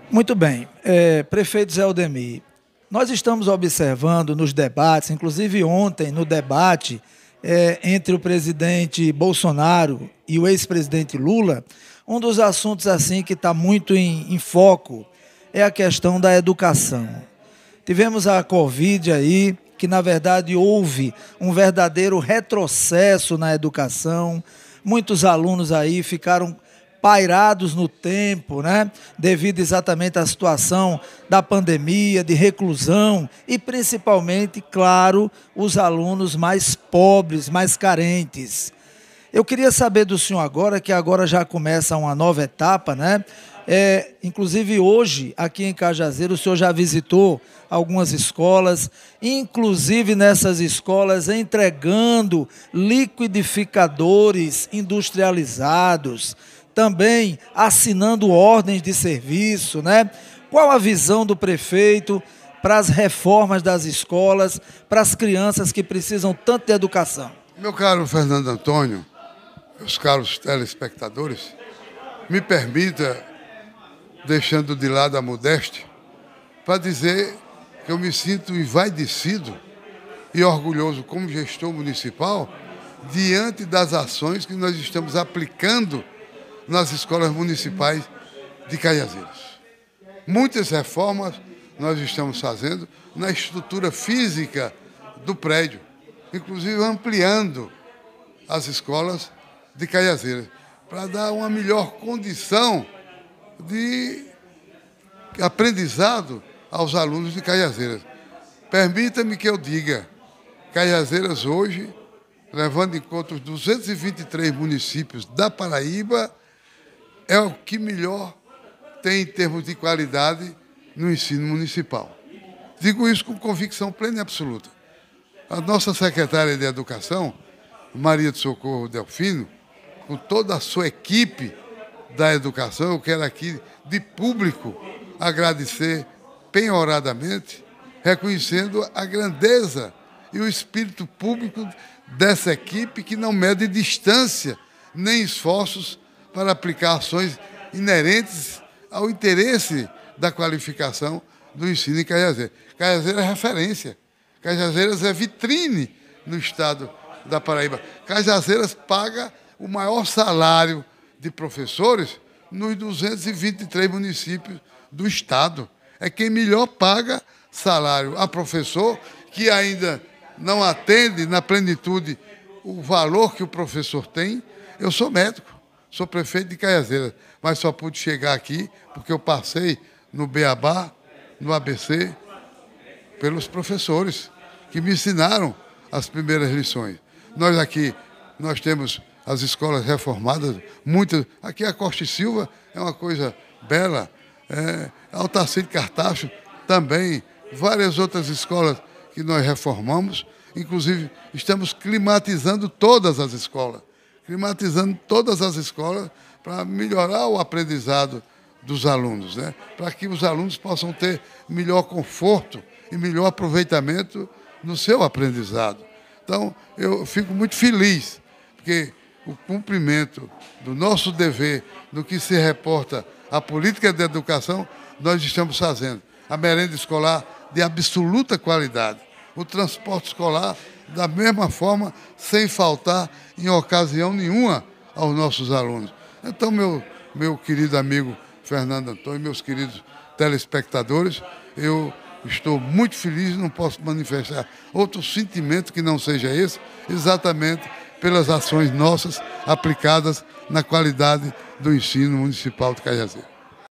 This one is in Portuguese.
Muito bem. Prefeito Zé Aldemir, nós estamos observando nos debates, inclusive ontem no debate entre o presidente Bolsonaro e o ex-presidente Lula, um dos assuntos assim que está muito em foco é a questão da educação. Tivemos a Covid aí, que na verdade houve um verdadeiro retrocesso na educação. Muitos alunos aí ficaram pairados no tempo, né? Devido exatamente à situação da pandemia, de reclusão e principalmente, claro, os alunos mais pobres, mais carentes. Eu queria saber do senhor agora, que agora já começa uma nova etapa, né? Inclusive hoje, aqui em Cajazeiro, o senhor já visitou algumas escolas, inclusive nessas escolas entregando liquidificadores industrializados, também assinando ordens de serviço, né? Qual a visão do prefeito para as reformas das escolas, para as crianças que precisam tanto de educação? Meu caro Fernando Antônio, meus caros telespectadores, me permita, deixando de lado a modéstia, para dizer que eu me sinto envaidecido e orgulhoso como gestor municipal diante das ações que nós estamos aplicando nas escolas municipais de Cajazeiras. Muitas reformas nós estamos fazendo na estrutura física do prédio, inclusive ampliando as escolas de Cajazeiras, para dar uma melhor condição de aprendizado aos alunos de Cajazeiras. Permita-me que eu diga, Cajazeiras hoje, levando em conta os 223 municípios da Paraíba, é o que melhor tem em termos de qualidade no ensino municipal. Digo isso com convicção plena e absoluta. A nossa secretária de Educação, Maria de Socorro Delfino, com toda a sua equipe da educação, eu quero aqui, de público, agradecer penhoradamente, reconhecendo a grandeza e o espírito público dessa equipe que não mede distância nem esforços para aplicar ações inerentes ao interesse da qualificação do ensino em Cajazeiras. Cajazeiras é referência. Cajazeiras é vitrine no estado da Paraíba. Cajazeiras paga o maior salário de professores nos 223 municípios do estado. É quem melhor paga salário a professor que ainda não atende na plenitude o valor que o professor tem. Eu sou médico. Sou prefeito de Cajazeiras, mas só pude chegar aqui porque eu passei no Beabá, no ABC, pelos professores que me ensinaram as primeiras lições. Nós temos as escolas reformadas, muitas. Aqui a Costa e Silva é uma coisa bela, Altacir Cartacho também, várias outras escolas que nós reformamos, inclusive estamos climatizando todas as escolas. Para melhorar o aprendizado dos alunos, né? Para que os alunos possam ter melhor conforto e melhor aproveitamento no seu aprendizado. Então, eu fico muito feliz, porque o cumprimento do nosso dever no que se reporta à política de educação, nós estamos fazendo. A merenda escolar de absoluta qualidade, o transporte escolar da mesma forma, sem faltar em ocasião nenhuma aos nossos alunos. Então, meu querido amigo Fernando Antônio, meus queridos telespectadores, eu estou muito feliz, não posso manifestar outro sentimento que não seja esse, exatamente pelas ações nossas aplicadas na qualidade do ensino municipal de Cajazeiras.